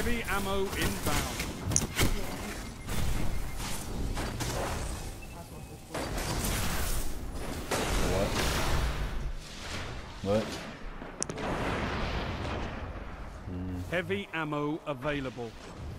Heavy ammo inbound. What? Heavy ammo available.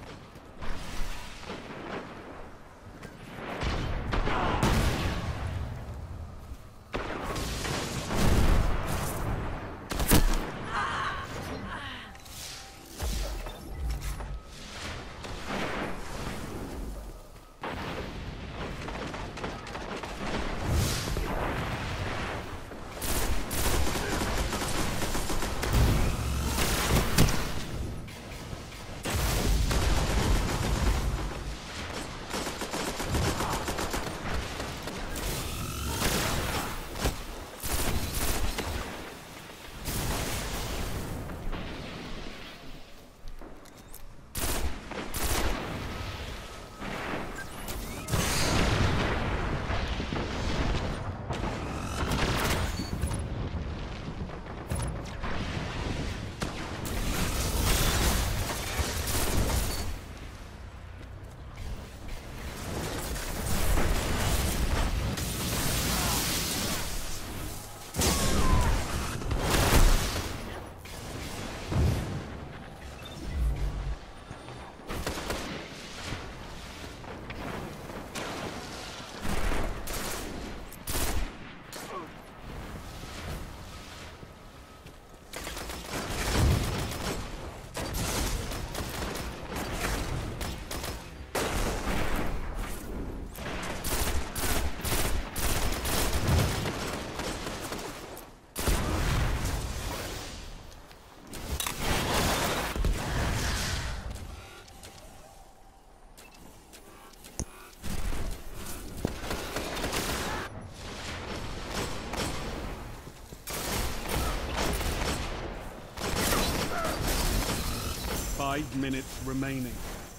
Five minutes remaining.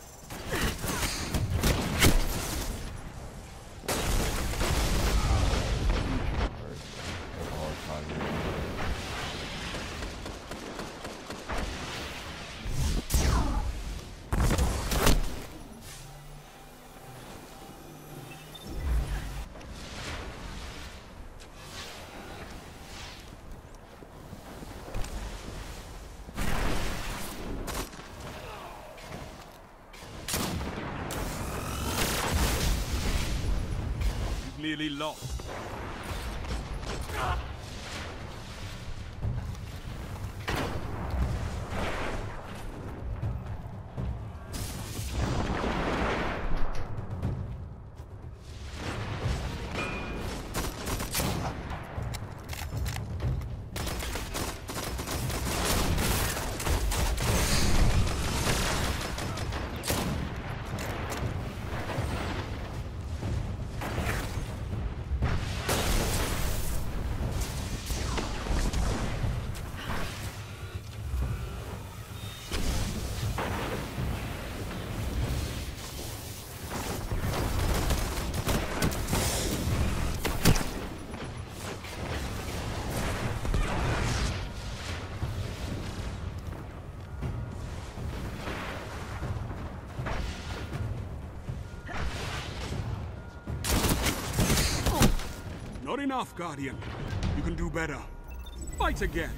Nearly lost. Not enough, Guardian. You can do better. Fight again.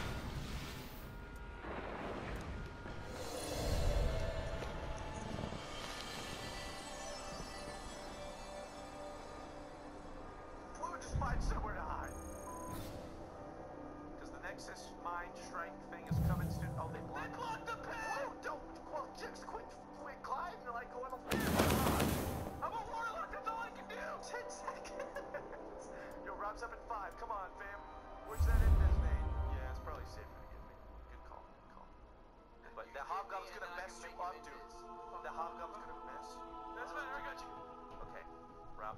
We'll just find somewhere to hide. Because the Nexus mind strike thing is coming soon. Oh, they blocked the path! Don't, well, just quit gliding like a little I'm a warlock, that's all I can do! 10 seconds! Yo, Rob's up at 5, come on, fam. Where's that Invis name? Yeah, it's probably safer to get me. Good call, good call. But the Hobgob's gonna mess you up, dude. The Hobgob's gonna mess you up. That's fine, I got you. Okay, Rob.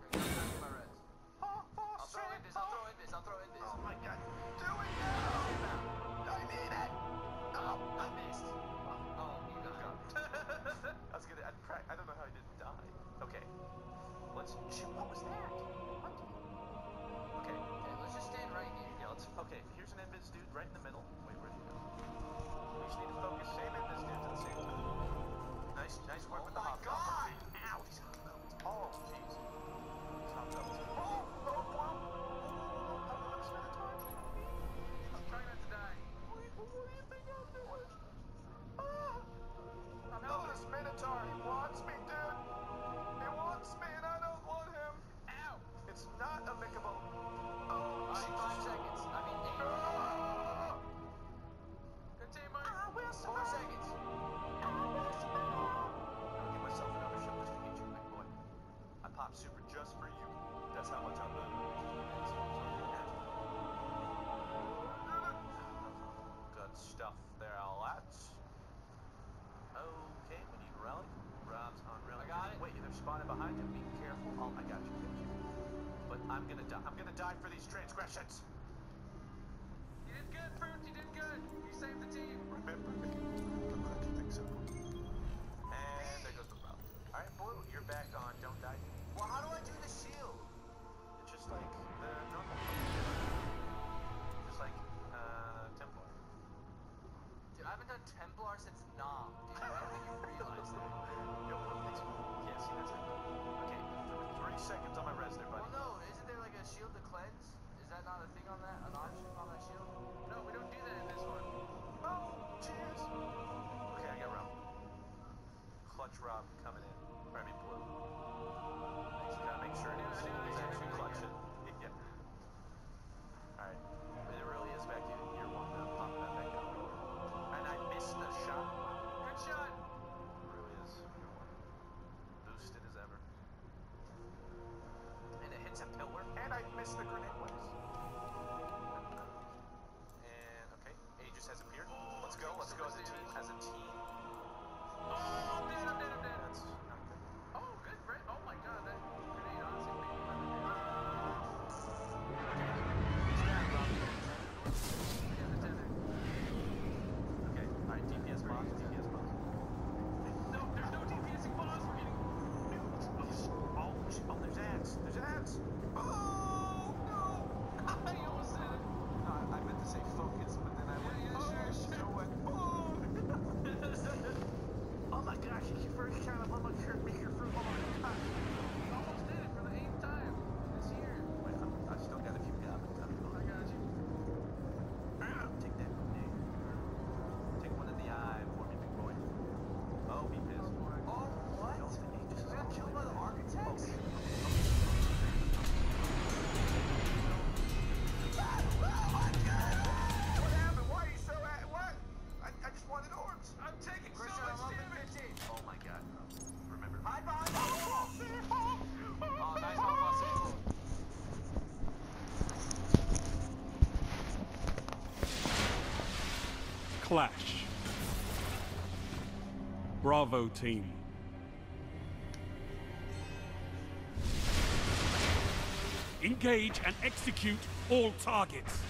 I'll throw in this. Oh my god. Do it now! I need it! Oh, I missed. Oh, you got it. I don't know how I didn't die. Okay. Let's shoot. What was that? What? Okay, let's just stand right here. Yeah, okay, here's an Invis dude right in the middle. Wait, where'd he go? We just need to focus. Same Invis dudes at the same time. Avatar. He wants me, dude. He wants me, and I don't want him. Ow! It's not amicable. Oh, Alright, 5 seconds. I mean, 8. oh. Contain my... I will 4 survive. seconds. I'll give myself another shot just to get you, big boy. I popped super just for you. That's how much I love you. Good stuff there, lads. Okay, we need relic. Rob's on relic. I got it. Wait, they're spawning behind him. Be careful. Oh, I got you. But I'm gonna die. I'm gonna die for these transgressions. You did good, Fruit. You did good. You saved the team. Remember me. I'm glad you think so. And there goes the route. Alright, Blue, you're back on. Don't die. Well, how do I do the shield? It's just like the normal. Just like, Templar. Dude, I haven't done Templar since Nom. Dude, I don't think you realize that. Yo, Blue, thanks. Yeah, see, that's it. Okay, 3 seconds on my res there, buddy. Well, no, isn't there like a shield to cleanse? Is that not a thing on that? An option on that shield? No, we don't do that in this one. Oh, cheers. Okay, I got Rob. Clutch Rob coming in. Or I mean, Blue. Just gotta make sure he's actually clutching. Yeah. Alright. But it really is back to year 1 now, popping that back up. And I missed the shot. Good shot. It really is year 1. Boosted as ever. And it hits a pillar. And I missed the grenade waves. And okay, Aegis has appeared. Let's go as a team. As a team. Oh, I'm dead, I'm dead, I'm dead. That's not good. Oh, good, Brett. Oh my god, that grenade honestly made me kind of Okay, alright, DPS boss, DPS boss. No, there's no DPSing boss. We're getting nuked. Oh, there's ants. There's ants. Oh, no. I almost said it. No, I meant to say focus, but then I went, Yeah, sure. so went, oh my gosh, it's your first time. I'm almost sure to make your fruit. Oh my god. You almost did it for the 8th time this year. Wait, I still got a few goblins coming. I got you. Take that grenade. Take one in the eye for me, big boy. Oh, be pissed. Oh, what? No, the Aegis is I got killed by the architects? What happened? Why are you so what? I just wanted orbs. I'm taking so Christian, much I'm up in damage. 15. Oh my god. Remember. Hide behind the wall. Oh, nice help, Austin. Clash. Bravo team. Engage and execute all targets.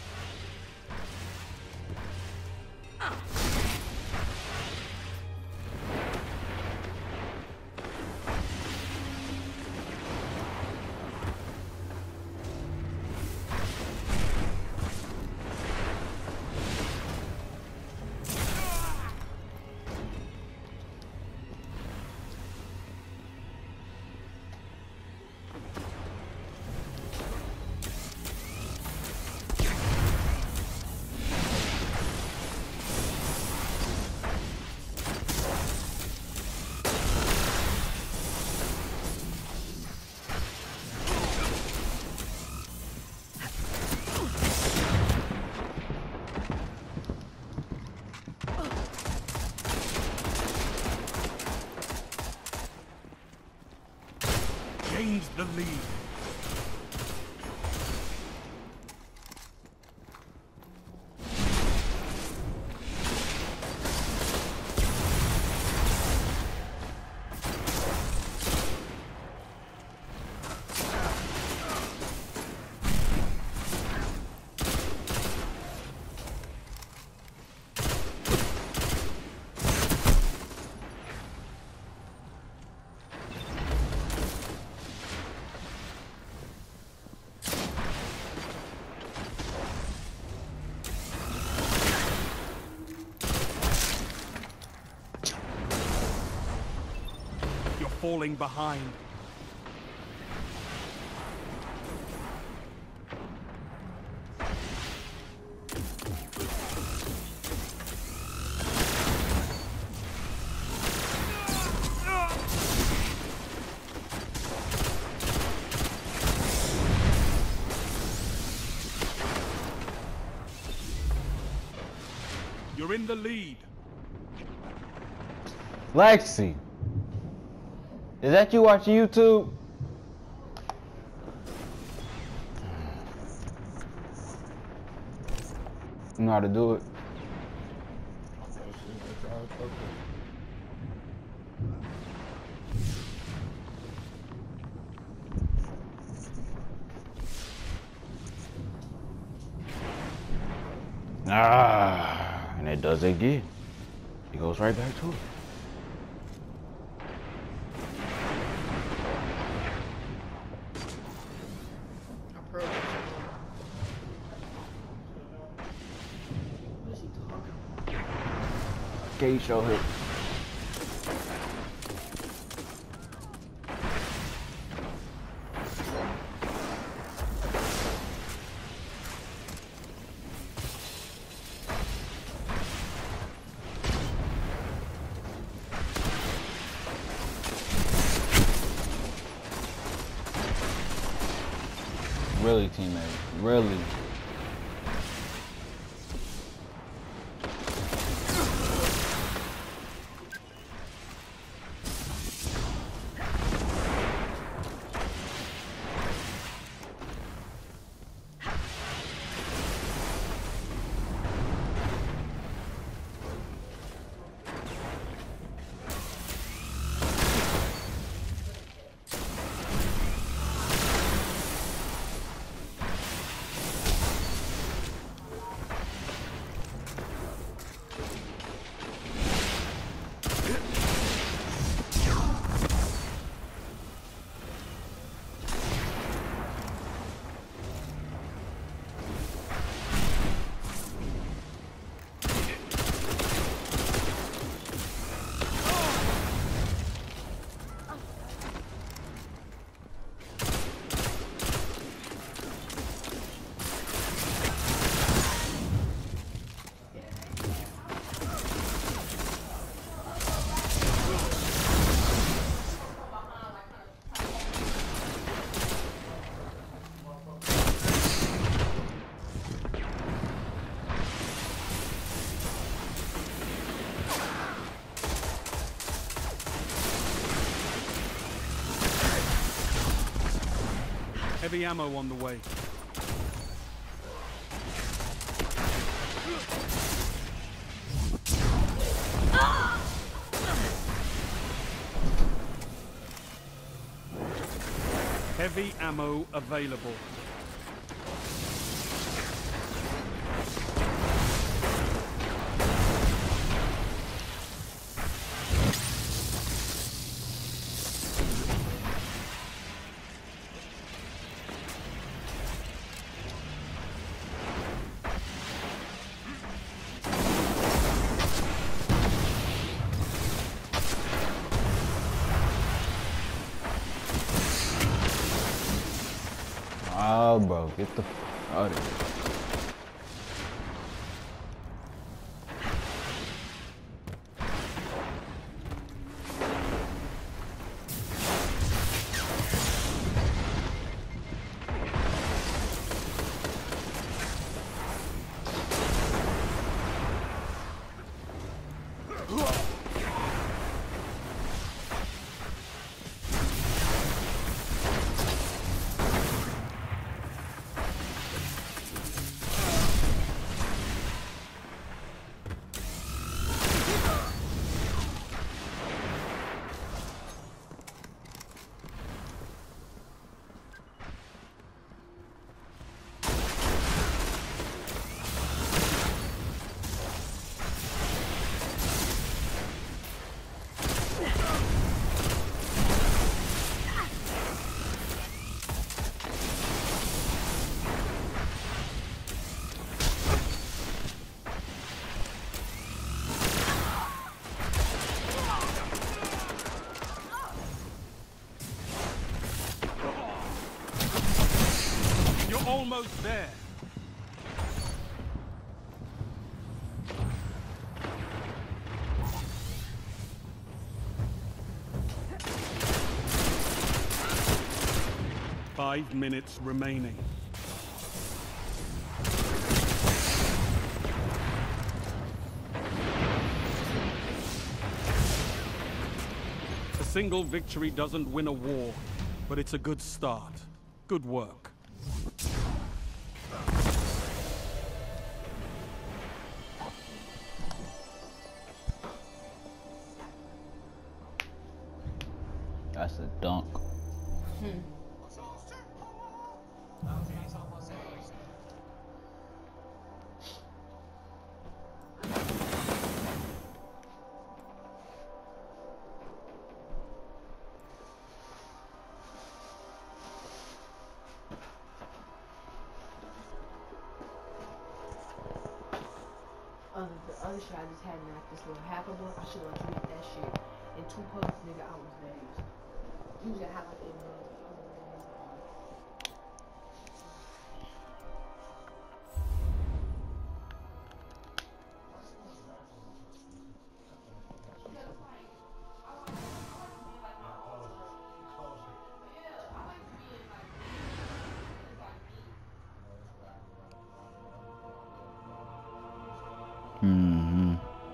Gains the lead. You're falling behind. You're in the lead. Lexi, is that you watching YouTube? You know how to do it? Ah, and it does it again. It goes right back to it. Gauge show hit. Really, teammate. Really. Heavy ammo on the way. Heavy ammo available. Oh, bro, get the f out of here. Almost there. Five minutes remaining. single victory doesn't win a war, but it's a good start. Good work. That's a dunk. The other shit I just had knocked this little half a book. I should have drank that shit in 2 puffs, nigga. I was dazed. Usually I have like a Mm-hmm.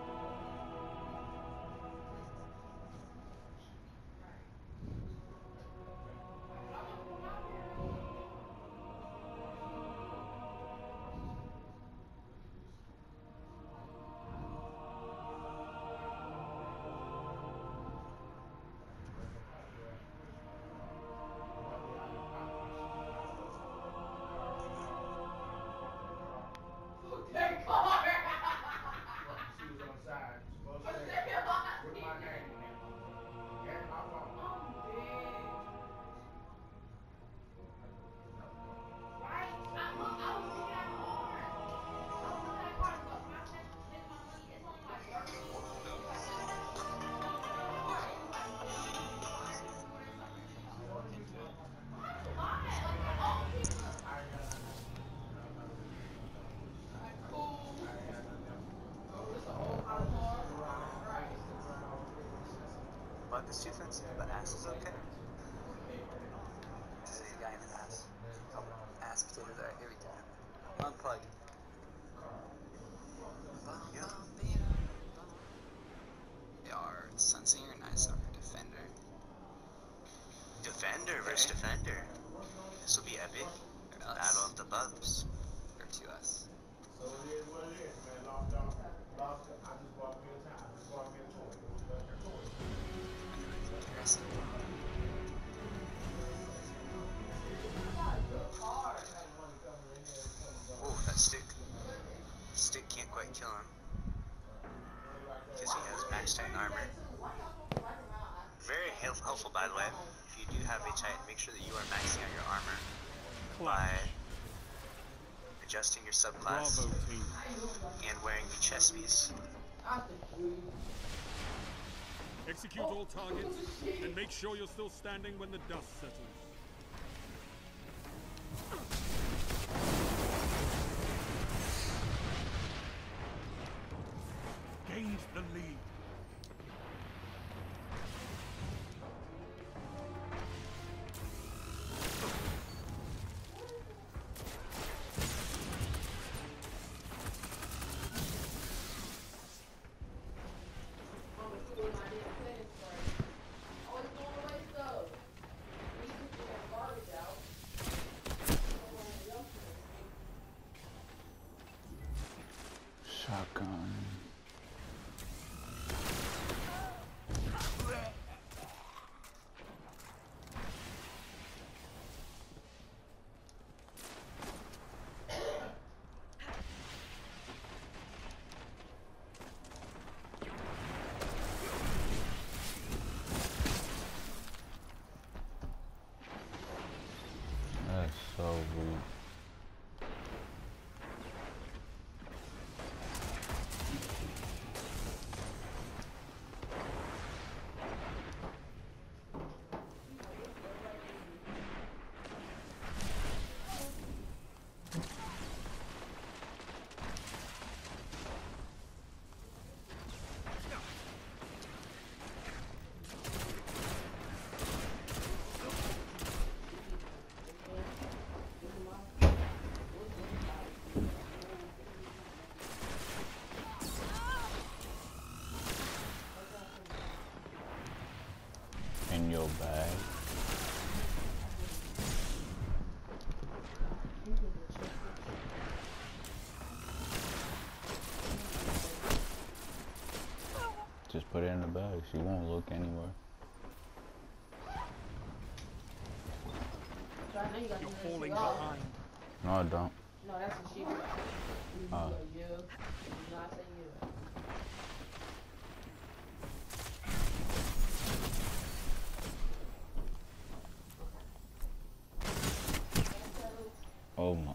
Bug is too offensive, but ass is okay. This is a guy in the ass. Oh, ass potatoes. Alright, here we go. Unplug. They are Sunsinger, Nice Summer, Defender. Defender versus Defender. This will be epic. Battle of the Bugs. Or to us. So it is what it is, man. Lost out. I just bought me a time. I just bought me a toy. Oh, that stick. Stick can't quite kill him. Because he has max Titan armor. Very helpful, by the way. If you do have a Titan, make sure that you are maxing out your armor by adjusting your subclass Bravo, team. and wearing the chest piece. Execute all targets, and make sure you're still standing when the dust settles. Gained the lead. Shotgun. Just put it in the bag. She won't look anywhere. So I know you got You're the falling shit off. behind. No, I don't. No, that's what she was. Oh. You. No, I say you. Oh my.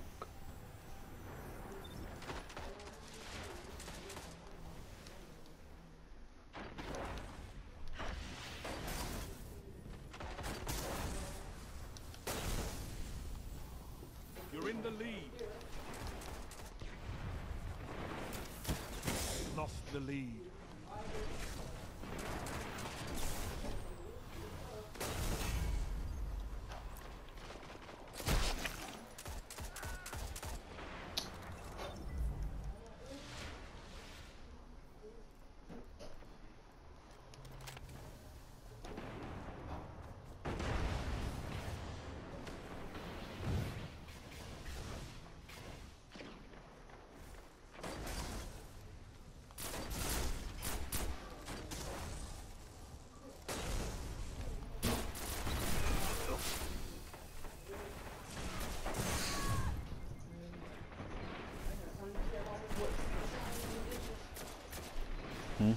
You're in the lead. Lost the lead. Hmm?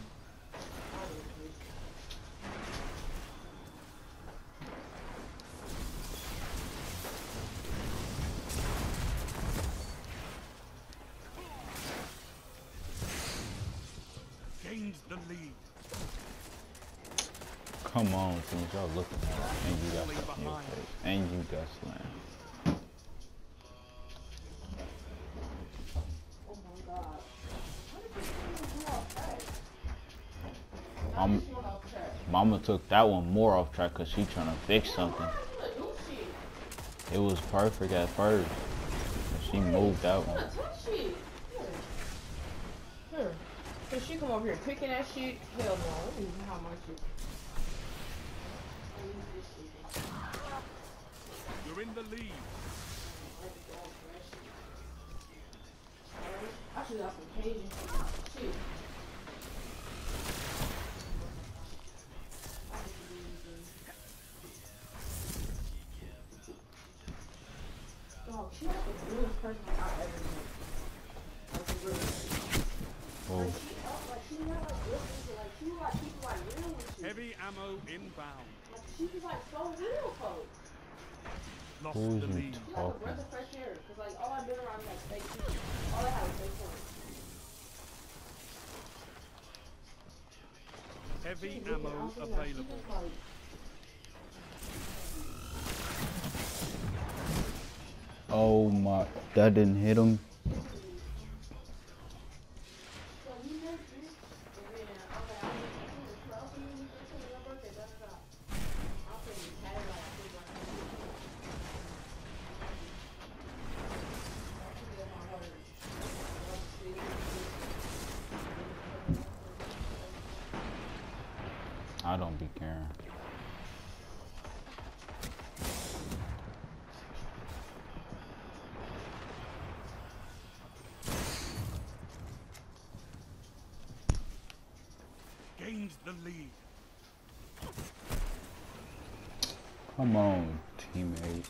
Gains the lead. Come on, since y'all looking at it. And you got stuff in your Behind. face. And you got slammed. Oh my god. What did you do off track? Um, This one off track. Mama took that one more off track because she trying to fix something. Do shit. It was perfect at first. But she moved that one. Touch shit. Here. So she come over here picking that shit. Hell no. I don't even know how much shit. You're in the lead. I should got some Cajun shit. Dog, she like the realest person I've ever met. Like the realest. Oh, Like she not like this, like she was like people like real with you. Heavy ammo inbound. Like she was like so real, folks. Lost who's the you lead. She like a talking? breath of fresh air. Cause like all I've been around is like fake people. All I had was fake friends. Heavy She ammo was like, available. She was like, Oh my, that didn't hit him. so you met me, and then I was like, I'll see you on your birthday, da da da. I'll say you had it like I think like I don't be caring. Gains the lead. Come on, teammate.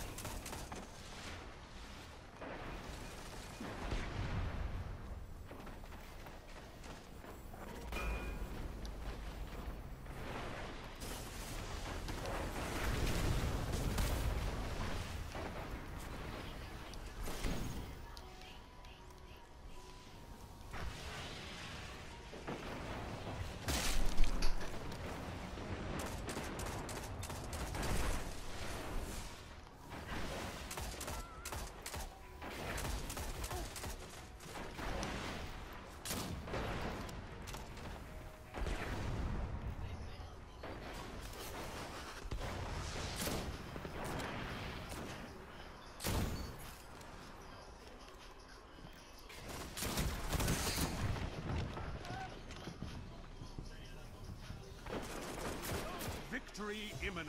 Victory imminent.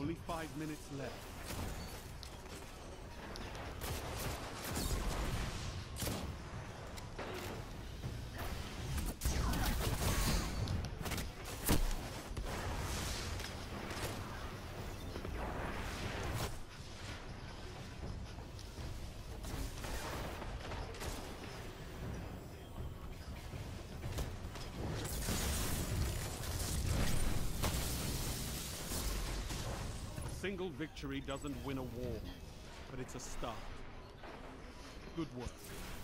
Only 5 minutes left. A single victory doesn't win a war, but it's a start. Good work.